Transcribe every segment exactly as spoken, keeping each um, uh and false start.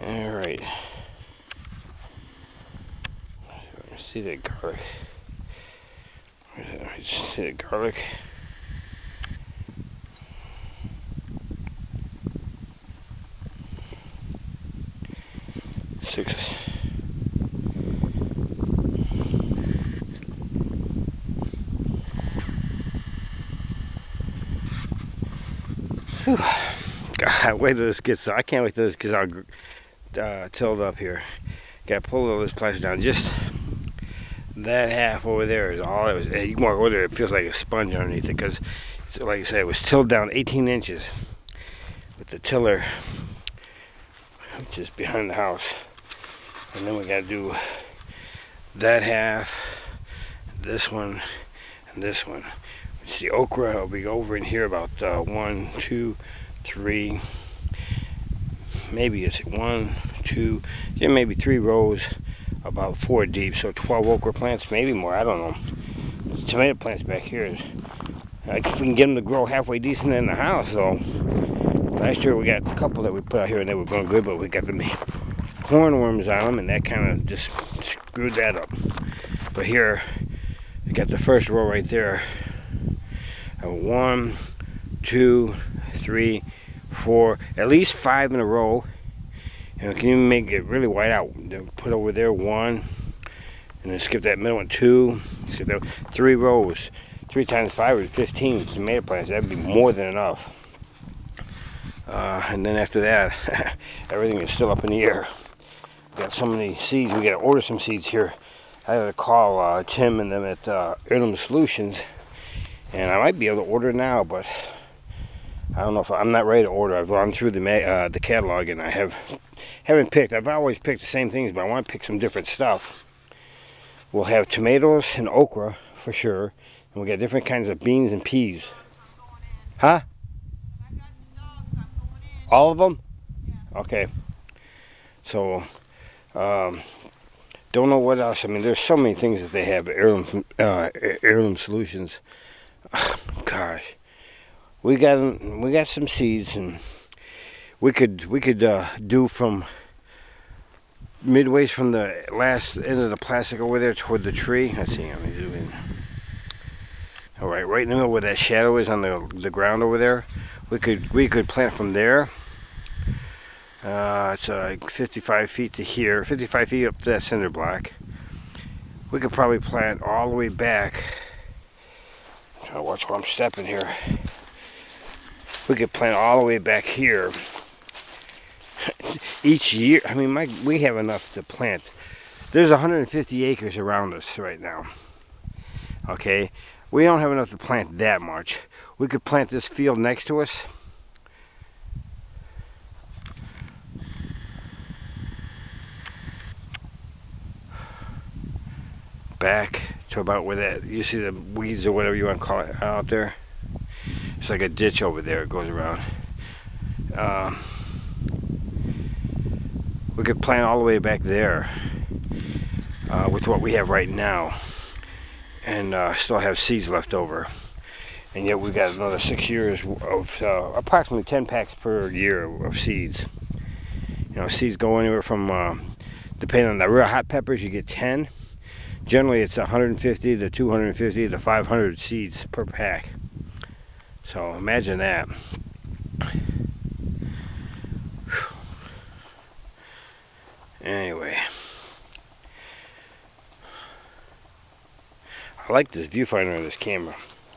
Alright. See that garlic. See that garlic. Six. Whew. God, wait till this gets. I can't wait till this gets all uh, tilled up here. Got to pull all this plastic down. Just that half over there is all it was. You walk over there, it feels like a sponge underneath it because, like I said, it was tilled down eighteen inches with the tiller just behind the house. And then we got to do that half, this one, and this one. It's the okra. It'll be over in here about uh, one, two, three, maybe it's one, two, yeah, maybe three rows, about four deep. So twelve okra plants, maybe more. I don't know. There's tomato plants back here. Like if we can get them to grow halfway decent in the house, though. Last year we got a couple that we put out here and they were going good, but we got them hornworms on them, and that kind of just screwed that up. But here, we got the first row right there. One, two, three, four, at least five in a row. And we can even make it really wide out. Put over there one, and then skip that middle one, two, skip that three rows. Three times five is fifteen tomato plants. That'd be more than enough. Uh, and then after that, everything is still up in the air. We got so many seeds. We got to order some seeds here. I had to call uh, Tim and them at uh, Heirloom Solutions. And I might be able to order now, but I don't know if I, I'm not ready to order. I've gone through the uh, the catalog and I have haven't picked. I've always picked the same things, but I want to pick some different stuff. We'll have tomatoes and okra for sure, and we got different kinds of beans and peas. Huh? All of them? Okay. So, um, don't know what else. I mean, there's so many things that they have at Heirloom, uh, Heirloom Solutions. Gosh, we got we got some seeds, and we could we could uh, do from midways from the last end of the plastic over there toward the tree. Let's see, let me do it. All right, right in the middle where that shadow is on the the ground over there. We could we could plant from there. Uh, it's uh, like fifty-five feet to here, fifty-five feet up to that cinder block. We could probably plant all the way back. Try to watch where I'm stepping here. We could plant all the way back here. Each year, I mean, my, we have enough to plant. There's one hundred fifty acres around us right now. Okay, we don't have enough to plant that much. We could plant this field next to us. Back to about where that, you see the weeds or whatever you want to call it out there. It's like a ditch over there. It goes around. Um, we could plant all the way back there uh, with what we have right now, and uh, still have seeds left over. And yet we got another six years of uh, approximately ten packs per year of seeds. You know, seeds go anywhere from, uh, depending on the real hot peppers, you get ten. Generally, it's one hundred fifty to two hundred fifty to five hundred seeds per pack. So imagine that. Anyway, I like this viewfinder of this camera.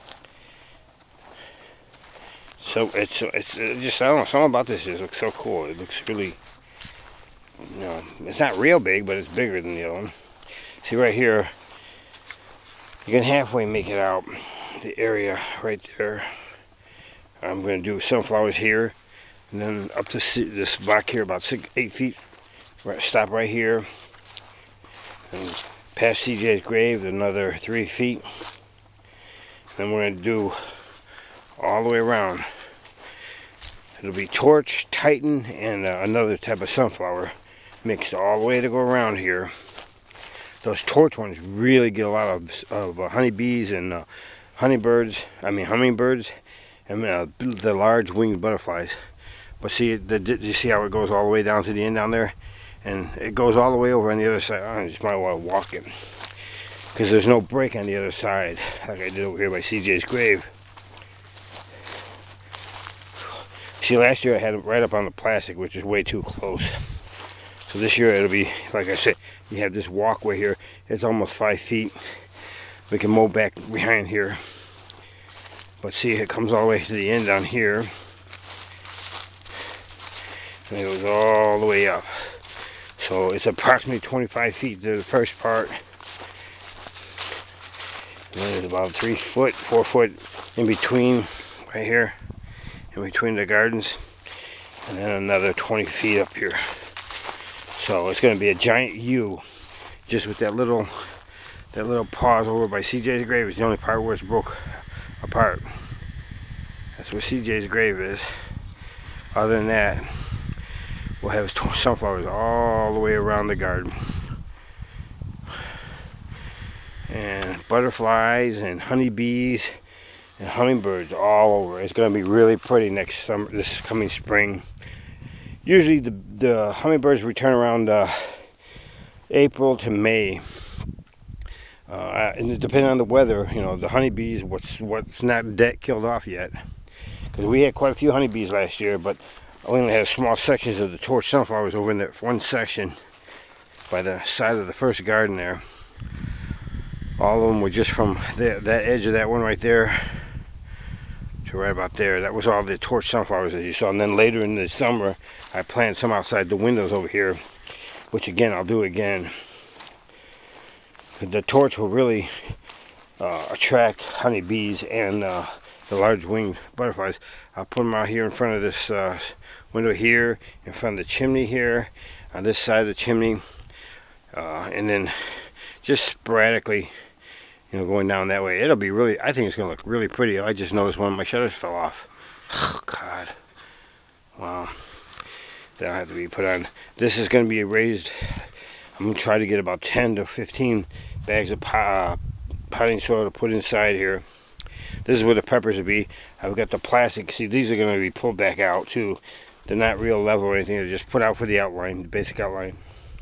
So it's it's just, I don't know, something about this just looks so cool. It looks really, you know, it's not real big, but it's bigger than the other one. See right here, you can halfway make it out, the area right there. I'm going to do sunflowers here, and then up to this block here, about six, eight feet. Right, stop right here, and past C J's grave, another three feet. Then we're going to do all the way around. It'll be torch, titan, and uh, another type of sunflower mixed all the way to go around here. Those torch ones really get a lot of, of uh, honeybees and uh, honeybirds, I mean hummingbirds, and uh, the large winged butterflies. But see, the, you see how it goes all the way down to the end down there? And it goes all the way over on the other side. I just might want to walk it, because there's no break on the other side, like I did over here by C J's grave. See, last year I had it right up on the plastic, which is way too close. So this year it'll be, like I said, you have this walkway here. It's almost five feet. We can mow back behind here. But see, it comes all the way to the end down here. And it goes all the way up. So it's approximately twenty-five feet to the first part. And then there's about three foot, four foot in between, right here, in between the gardens. And then another twenty feet up here. So it's going to be a giant U, just with that little, that little pause over by C J's grave is the only part where it's broke apart. That's where C J's grave is. Other than that, we'll have sunflowers all the way around the garden. And butterflies and honeybees and hummingbirds all over. It's going to be really pretty next summer, this coming spring. Usually the, the hummingbirds return around uh, April to May. Uh, and depending on the weather, you know, the honeybees, what's what's not dead, killed off yet. Because we had quite a few honeybees last year, but I only had small sections of the torch sunflowers over in that one section by the side of the first garden there. All of them were just from the, that edge of that one right there to right about there. That was all the torch sunflowers that you saw. And then later in the summer, I planted some outside the windows over here, which again, I'll do again. The torch will really uh, attract honeybees and uh, the large winged butterflies. I'll put them out here in front of this uh, window here, in front of the chimney here, on this side of the chimney, uh, and then just sporadically, you know, going down that way. It'll be really, I think it's going to look really pretty. I just noticed one of my shutters fell off. Oh, God. Wow. That'll have to be put on. This is going to be raised. I'm going to try to get about ten to fifteen bags of uh, potting soil to put inside here. This is where the peppers will be. I've got the plastic. See, these are going to be pulled back out too. They're not real level or anything. They're just put out for the outline, the basic outline.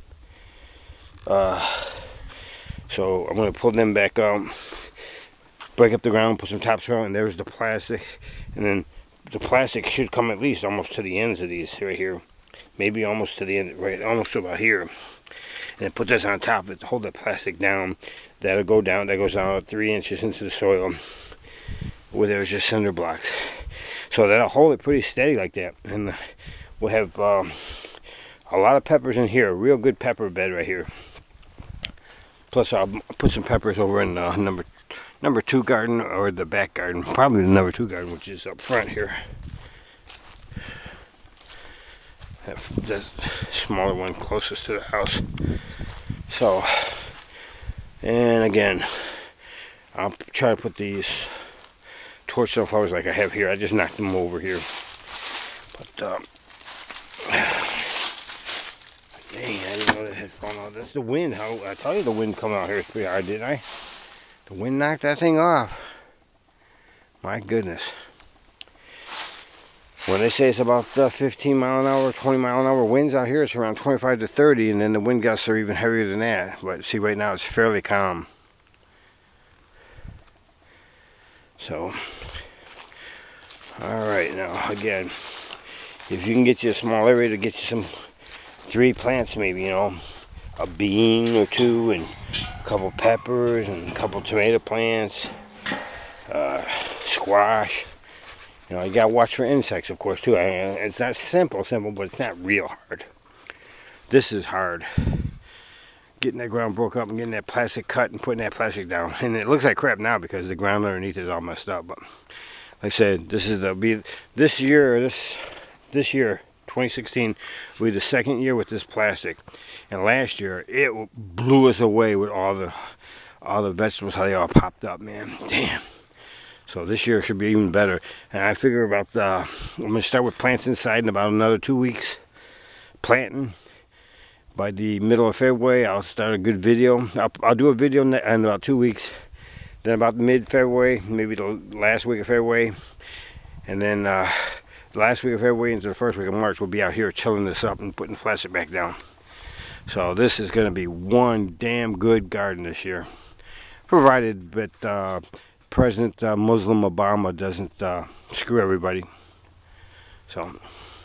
Uh, so I'm going to pull them back up, break up the ground, put some topsoil, and there's the plastic. And then the plastic should come at least almost to the ends of these right here. Maybe almost to the end, right, almost to about here. And then put this on top of it to hold the plastic down. That'll go down, that goes down three inches into the soil where there's just cinder blocks. So that'll hold it pretty steady like that. And we'll have um, a lot of peppers in here, a real good pepper bed right here. Plus I'll put some peppers over in uh, number number two garden, or the back garden. Probably the number two garden, which is up front here. That, that smaller one closest to the house. So, and again, I'll try to put these torch sunflowers like I have here. I just knocked them over here. But, um, dang, I didn't know that had fallen out. That's the wind. How I tell you the wind coming out here is pretty hard, didn't I? The wind knocked that thing off. My goodness. When they say it's about uh, fifteen mile an hour, twenty mile an hour winds out here, it's around twenty-five to thirty, and then the wind gusts are even heavier than that. But see, right now it's fairly calm. So, alright, now again, if you can get you a small area to get you some three plants, maybe, you know, a bean or two, and a couple peppers, and a couple tomato plants, uh, squash. You know, you gotta watch for insects, of course, too. I mean, it's not simple, simple, but it's not real hard. This is hard. Getting that ground broke up and getting that plastic cut and putting that plastic down. And it looks like crap now because the ground underneath is all messed up. But like I said, this is the be this year, this this year, twenty sixteen, will be the second year with this plastic. And last year, it blew us away with all the all the vegetables, how they all popped up, man. Damn. So this year should be even better. And I figure about the, I'm going to start with plants inside in about another two weeks. Planting. By the middle of February, I'll start a good video. I'll, I'll do a video in about two weeks. Then about mid-February, maybe the last week of February. And then uh, the last week of February into the first week of March, we'll be out here chilling this up and putting the plastic back down. So this is going to be one damn good garden this year, provided that uh, President uh, Muslim Obama doesn't uh, screw everybody. So.